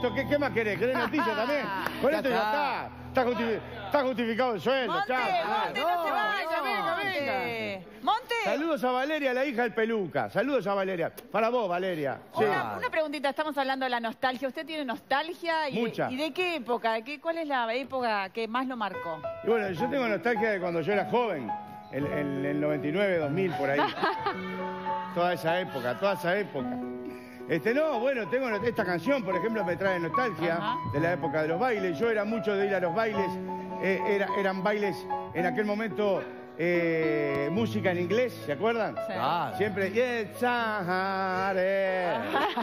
Listo, ¿qué más querés? ¿Querés noticias también? Con esto ya está. Está justificado el sueldo, Monte, chao. no se vaya, venga. Monte. Saludos a Valeria, la hija del Peluca. Saludos a Valeria. Para vos, Valeria. Sí. Una preguntita, estamos hablando de la nostalgia. ¿Usted tiene nostalgia? Mucha. ¿Y de qué época? ¿Cuál es la época que más lo marcó? Y bueno, yo tengo nostalgia de cuando yo era joven, el 99, 2000, por ahí. Toda esa época. No, bueno, tengo esta canción, por ejemplo, me trae nostalgia de la época de los bailes. Yo era mucho de ir a los bailes, eran bailes en aquel momento, música en inglés, ¿se acuerdan? Sí. Siempre, yes, Sahare.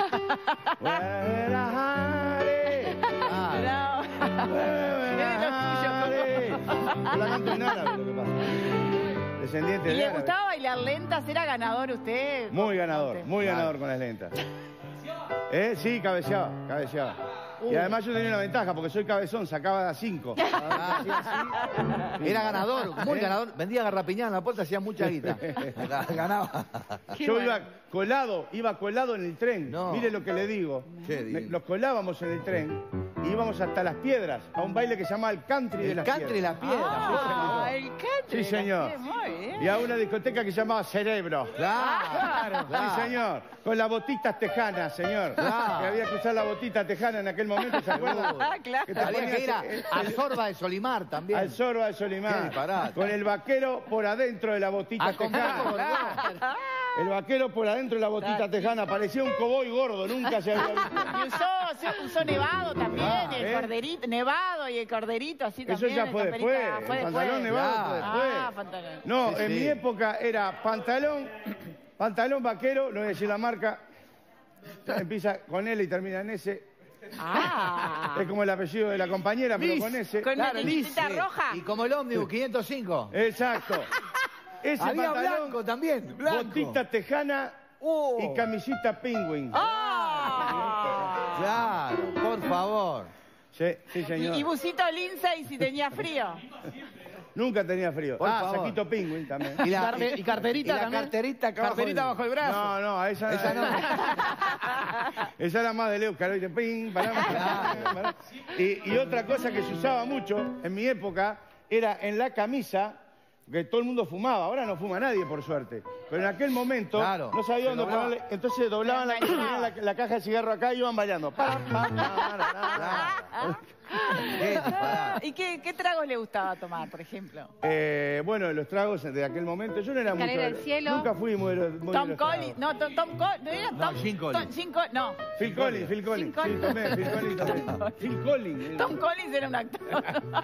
La canto en árabe, lo que pasa. Descendiente ¿Y de le árabe. gustaba bailar lentas? ¿Era ganador usted? Muy ganador con las lentas. Sí, cabeceaba. Y además yo tenía una ventaja, porque soy cabezón, sacaba 5. Era ganador, muy ganador. Vendía garrapiñada en la puerta, hacía mucha guita. Ganaba. Yo iba colado en el tren. No. Mire lo que le digo. Los colábamos en el tren y íbamos hasta Las Piedras, a un baile que se llama el Country de Las Piedras. El Country de Las Piedras. El country. Sí, señor. Muy bien. Y a una discoteca que se llamaba Cerebro. Claro. Sí, señor. Con las botitas tejanas, señor. Claro. Que había que usar la botita tejana en aquel momento, ¿se acuerdan? Claro. Que te Había ponías que ir al Sorba de Solimar también. al Sorba de Qué Solimar. disparate. Con el vaquero por adentro de la botita tejana. El vaquero por adentro de la botita tejana. Parecía un coboy gordo, nunca se había visto. Y usó nevado también, el corderito, nevado y el corderito, así Eso también. ya fue después. El pantalón nevado fue después. Pantalón. No, Sí, en mi época era pantalón vaquero, no voy a decir la marca. Empieza con L y termina en S. Es como el apellido de la compañera, pero con S. Con una etiquetita roja. Y como el ómnibus 505. Exacto. Ese Había pantalón, blanco también. Blanco. botita tejana y camisita penguin. Claro, por favor. Sí, señor. Y busito Lindsay si tenía frío. Nunca tenía frío. Por favor. saquito penguin también. Y carterita también. Carterita bajo el brazo. No, esa no. Esa era más de Leucar, ¿viste? Ping, pará. Y otra cosa que se usaba mucho en mi época era en la camisa, que todo el mundo fumaba. Ahora no fuma nadie, por suerte. Pero en aquel momento no sabía dónde ponerle. Entonces doblaban la caja de cigarro acá y iban bailando. ¿Y qué tragos le gustaba tomar, por ejemplo? Bueno, los tragos de aquel momento, yo no era mucho. Escalera del cielo. Nunca fui muy Tom Collins. No, Tom Collins. ¿No era Tom? Gin Collins. No. Phil Collins. Sí, tomé, Phil Collins también. Phil Collins. Tom Collins era un actor.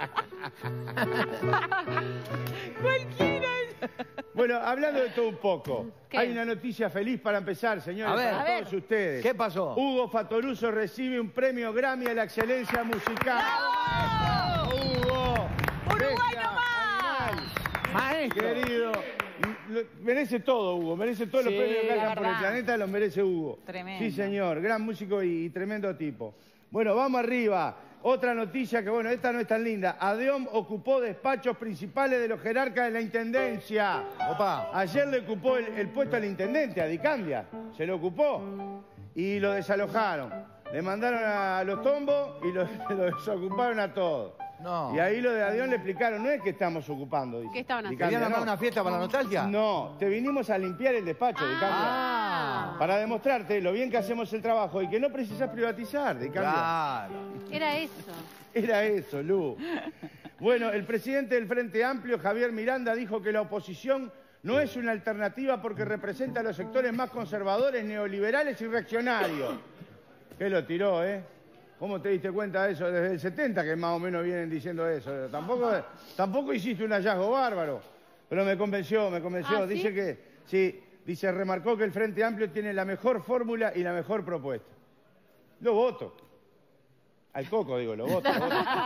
Cualquiera. Bueno, hablando de todo un poco, ¿Qué? hay una noticia feliz para empezar, señores, A ver. para A ver. todos ustedes. ¿Qué pasó? Hugo Fatoruso recibe un premio Grammy a la excelencia musical. ¡Bravo! ¡Hugo! ¡Uruguay Bestia, nomás! animal. Maestro. Querido, merece todo, Hugo, merece todos los Sí, premios que la hayan por el verdad. planeta, los merece Hugo. Tremendo. Sí, señor, gran músico y tremendo tipo. Bueno, vamos arriba. Otra noticia que, bueno, esta no es tan linda. ADEOM ocupó despachos principales de los jerarcas de la Intendencia. Opa. Ayer le ocupó el puesto al intendente, a Dicambia. Se lo ocupó y lo desalojaron. Le mandaron a los tombos y lo desocuparon a todos. No. Y ahí lo de ADEOM le explicaron, no es que estamos ocupando, dice. ¿Qué estaban haciendo? Dicambia, ¿Querían armar no. una fiesta para la nostalgia? No, te vinimos a limpiar el despacho, Dicambia. Para demostrarte lo bien que hacemos el trabajo y que no precisás privatizar, Dicambia. Claro. Era eso. Era eso, Lu. Bueno, el presidente del Frente Amplio, Javier Miranda, dijo que la oposición no es una alternativa porque representa a los sectores más conservadores, neoliberales y reaccionarios. ¿Qué lo tiró, ¿Cómo te diste cuenta de eso? Desde el 70 que más o menos vienen diciendo eso. Tampoco hiciste un hallazgo bárbaro. Pero me convenció. ¿Ah, Dice sí? que, sí, remarcó que el Frente Amplio tiene la mejor fórmula y la mejor propuesta. Lo voto. Al coco, digo, lo voto.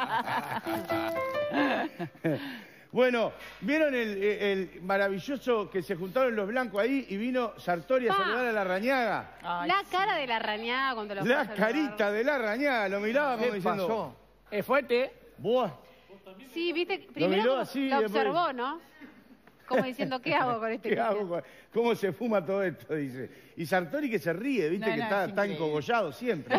Bueno, ¿vieron el maravilloso que se juntaron los blancos ahí y vino Sartori a saludar a Larrañaga? Ay, La cara de la rañada cuando lo fue a La saludar. carita de Larrañaga, lo miraba como ¿Qué diciendo... pasó? Es fuerte. Buah, Sí, viste, miró primero así, lo después- observó, ¿no? Como diciendo, ¿qué hago con este ¿Qué niño? hago? ¿Cómo se fuma todo esto? Dice. Y Sartori que se ríe, viste, No, que no, está es tan increíble. encogollado siempre.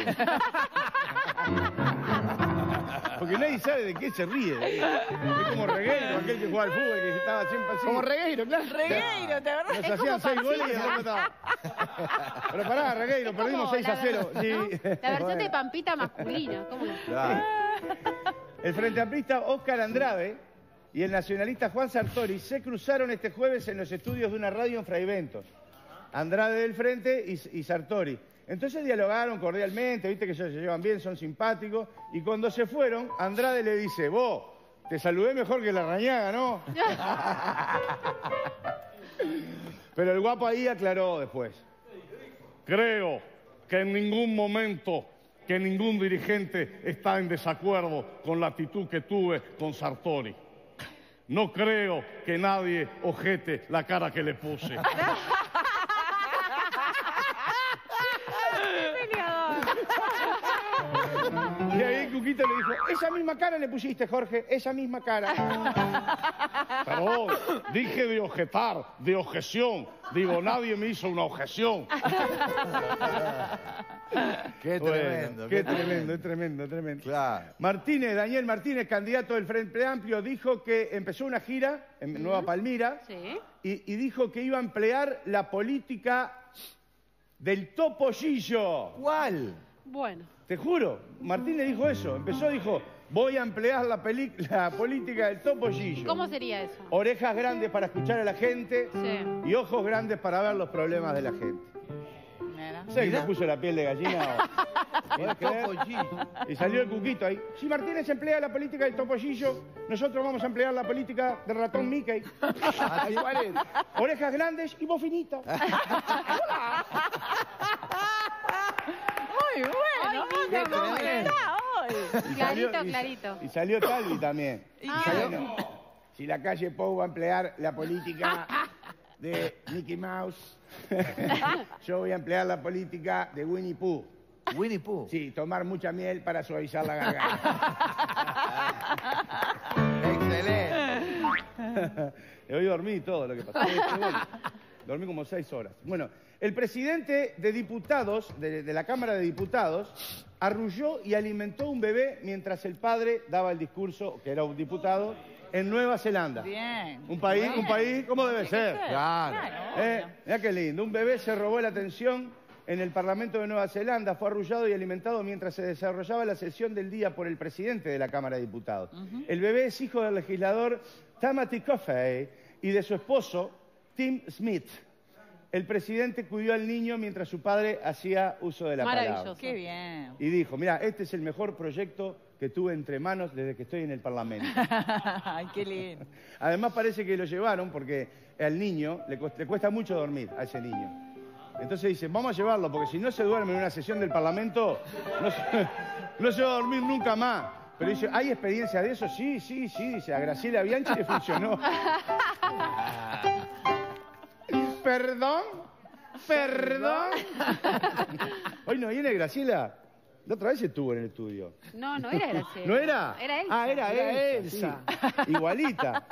Porque nadie sabe de qué se ríe. Es como Regueiro, aquel que jugaba al fútbol, que estaba siempre así. Como Regueiro, claro. Regueiro, ¿te acordás? Nos hacían 6 goles y después estaba. Pero pará, Regueiro, perdimos Como 6-0. ¿no? Sí. La versión de Bueno. Pampita masculina. ¿Cómo es? Claro. El frente amplista Óscar Andrade y el nacionalista Juan Sartori se cruzaron este jueves en los estudios de una radio en Fraiventos. Andrade del frente y Sartori. Entonces dialogaron cordialmente, viste que ellos se llevan bien, son simpáticos. Y cuando se fueron, Andrade le dice, vos, te saludé mejor que la Rañaga, ¿no? Pero el guapo ahí aclaró después. Creo que en ningún momento que ningún dirigente está en desacuerdo con la actitud que tuve con Sartori. No creo que nadie ojete la cara que le puse. Y ahí Cuquito le dijo, esa misma cara le pusiste, Jorge, esa misma cara. Perdón, dije de objetar, de objeción. Digo, nadie me hizo una objeción. Qué tremendo. Qué tremendo, es tremendo, tremendo. Claro. Martínez, Daniel Martínez, candidato del Frente Amplio, dijo que empezó una gira en Nueva Palmira Sí. y dijo que iba a emplear la política del topollillo. ¿Cuál? Bueno. Te juro, Martínez dijo eso. Dijo, voy a emplear la política del topollillo. ¿Cómo sería eso? Orejas grandes para escuchar a la gente Sí. y ojos grandes para ver los problemas de la gente. Mira. ¿Sabes que se puso la piel de gallina? ¿Podés creer? Topollillo. Y salió el Cuquito ahí. Si Martínez emplea la política del topollillo, nosotros vamos a emplear la política del ratón Mickey. ¿Así cuál es? Orejas grandes y voz finita. Muy bueno, qué ¿cómo tremendo. está hoy? Clarito, clarito. Y salió Talvi también. ¿Y Bueno, si la calle Pou va a emplear la política de Mickey Mouse, yo voy a emplear la política de Winnie Pooh. Winnie Pooh. Sí, tomar mucha miel para suavizar la garganta. Excelente. Hoy dormí todo lo que pasó. Bueno, dormí como 6 horas. Bueno, el presidente de diputados, de la Cámara de Diputados, arrulló y alimentó un bebé mientras el padre daba el discurso, que era un diputado, en Nueva Zelanda. Bien. Un país, ¿cómo debe ser? Claro. Mirá qué lindo. Un bebé se robó la atención en el Parlamento de Nueva Zelanda, fue arrullado y alimentado mientras se desarrollaba la sesión del día por el presidente de la Cámara de Diputados. El bebé es hijo del legislador Tamati Coffey y de su esposo, Tim Smith. El presidente cuidó al niño mientras su padre hacía uso de la palabra. Maravilloso. Qué bien. Y dijo, mira, este es el mejor proyecto que tuve entre manos desde que estoy en el Parlamento. Ay, qué lindo. Además parece que lo llevaron porque al niño le cuesta mucho dormir, a ese niño. Entonces dicen, vamos a llevarlo porque si no se duerme en una sesión del Parlamento, no se va a dormir nunca más. Pero dice, ¿hay experiencia de eso? Sí, dice, a Graciela Bianchi le funcionó. ¿Perdón? Hoy no viene Graciela. La otra vez estuvo en el estudio. No, no era Graciela. ¿No era? Era Elsa. Ah, era Elsa. Sí. Igualita.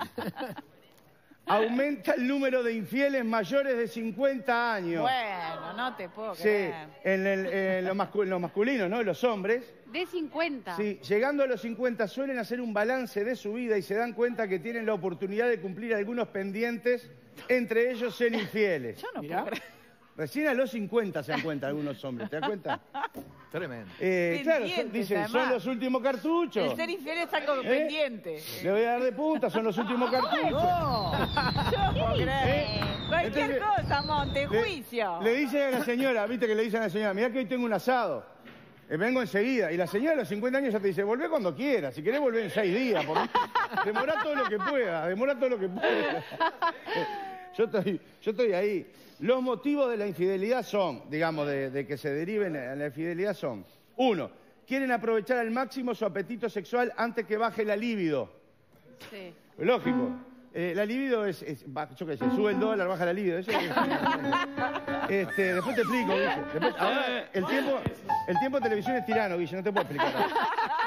Aumenta el número de infieles mayores de 50 años. Bueno, no te puedo Sí, creer. en los masculinos, ¿no? Los hombres. De 50. Sí, llegando a los 50 suelen hacer un balance de su vida y se dan cuenta que tienen la oportunidad de cumplir algunos pendientes, entre ellos ser infieles. Yo no puedo creer. Recién a los 50 se dan cuenta algunos hombres, ¿te das cuenta? Tremendo. Claro, Pendientes, dicen, son además. los últimos cartuchos. El ser infiel es algo pendiente. Le voy a dar de punta, son los últimos cartuchos. No, yo no puedo creer. Cualquier Entonces, cosa, monte, juicio. Le dice a la señora, viste que le dicen a la señora, mirá que hoy tengo un asado. Vengo enseguida. Y la señora a los 50 años ya te dice, volvé cuando quieras. Si querés volver en 6 días. Demorá todo lo que pueda. Yo estoy ahí. Los motivos de la infidelidad son, digamos, de que se deriven a la infidelidad son, 1, quieren aprovechar al máximo su apetito sexual antes que baje la libido. Sí. Lógico. La libido yo qué sé, sube el dólar, baja la libido. Eso después te explico, Guille. Ahora, el tiempo de televisión es tirano, Guille, no te puedo explicar.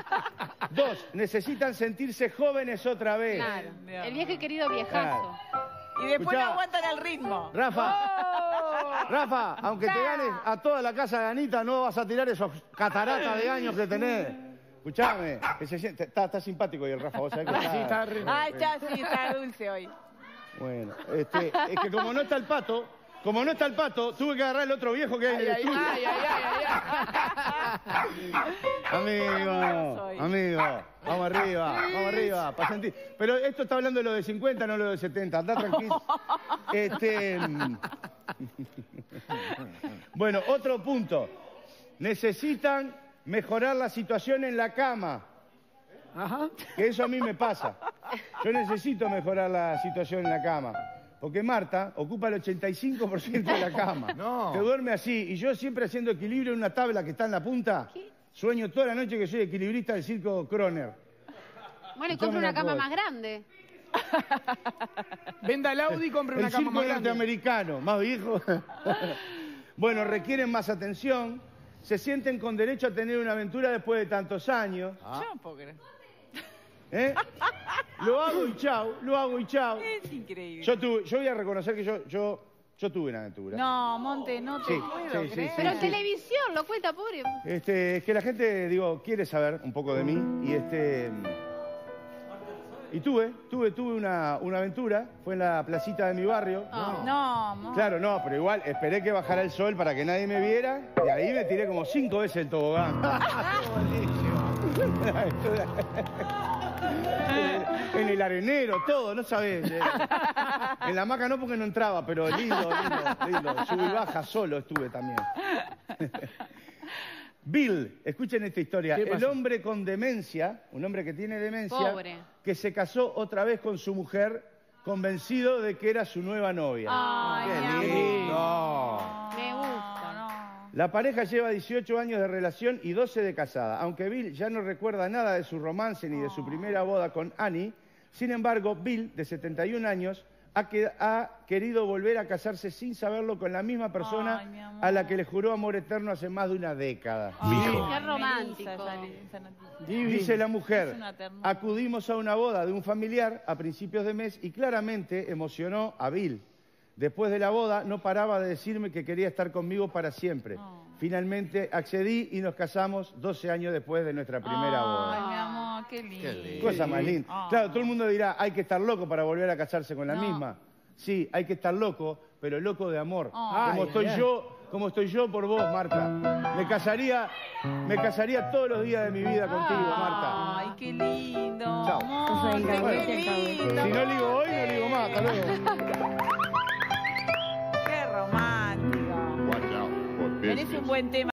2, necesitan sentirse jóvenes otra vez. Claro. El viejo y querido viejazo. Claro. Y después Escuchá, no aguantan el ritmo. Rafa, aunque te ganes a toda la casa de Anita, no vas a tirar esos cataratas de años que tenés. Escuchame, que se siente, está simpático hoy el Rafa, vos sabés que está... Sí, está re... Ah, está dulce hoy. Bueno, es que como no está el pato, tuve que agarrar el otro viejo que hay en el estudio. Amigo, vamos arriba, para sentir. Pero esto está hablando de lo de 50, no lo de 70, andá tranquilo. Bueno, otro punto. Necesitan mejorar la situación en la cama. Ajá. Que eso a mí me pasa. Yo necesito mejorar la situación en la cama. Porque Marta ocupa el 85% de la cama. No. Se duerme así. Y yo siempre haciendo equilibrio en una tabla que está en la punta. ¿Qué? Sueño toda la noche que soy equilibrista del circo Kroner. Bueno, y compra una cama más grande. Venda el Audi y compre una El cama circo más grande. norteamericano, más viejo. Bueno, requieren más atención. Se sienten con derecho a tener una aventura después de tantos años. Yo no puedo creer. ¿Eh? Lo hago y chau. Es increíble. Yo voy a reconocer que yo tuve una aventura. No, Monte, no te Sí, puedo sí, sí, creer. sí, Pero en televisión, lo cuenta, pobre. Es que la gente, quiere saber un poco de mí y tuve una aventura, fue en la placita de mi barrio. No, Monte. Claro, no, pero igual esperé que bajara el sol para que nadie me viera y ahí me tiré como 5 veces el tobogán. En el arenero, todo, no sabés. En la hamaca no porque no entraba, pero lindo. Sub y baja solo estuve también. Bill, escuchen esta historia. ¿Qué El pasó? hombre con demencia, un hombre que tiene demencia, Pobre. que se casó otra vez con su mujer, convencido de que era su nueva novia. Ay, Qué mi amor. lindo. Me gusta. No. La pareja lleva 18 años de relación y 12 de casada. Aunque Bill ya no recuerda nada de su romance ni de su primera boda con Annie, sin embargo, Bill, de 71 años, ha querido volver a casarse sin saberlo con la misma persona Ay, mi amor. a la que le juró amor eterno hace más de una década. Qué romántico. Esa noticia. Dice la mujer, Es una ternura. acudimos a una boda de un familiar a principios de mes y claramente emocionó a Bill. Después de la boda no paraba de decirme que quería estar conmigo para siempre. Finalmente accedí y nos casamos 12 años después de nuestra primera boda. Ay, mi amor, qué lindo. Qué lindo. Cosa más linda. Ah. Claro, todo el mundo dirá, hay que estar loco para volver a casarse con la No. misma. Sí, hay que estar loco, pero loco de amor. Ay, Como estoy yo por vos, Marta. Me casaría todos los días de mi vida contigo, Marta. Ay, qué lindo. Chao. Monte, Bueno, qué lindo. si no ligo hoy, no ligo más. Hasta luego. Qué romántico. Watch out for Tenés business. un buen tema.